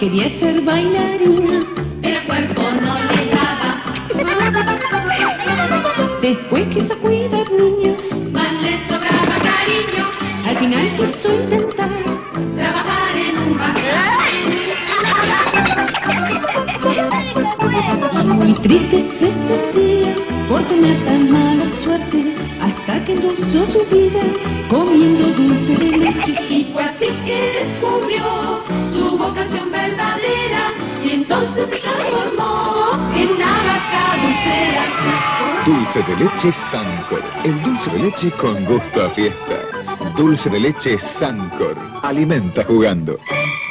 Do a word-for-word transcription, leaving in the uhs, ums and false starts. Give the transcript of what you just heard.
quería ser bailarina, pero el cuerpo no le daba. Después quiso cuidar niños, Más le sobraba cariño, al final quiso intentar trabajar en un bazar. Muy triste se sentía por tener tan mala suerte, hasta que endulzó su vida comiendo dulce de leche. Y fue así que descubrió su vocación verdadera, y entonces se transformó en una vaca dulcera. Dulce de leche Sancor. El dulce de leche con gusto a fiesta. Dulce de leche Sancor. Alimenta jugando.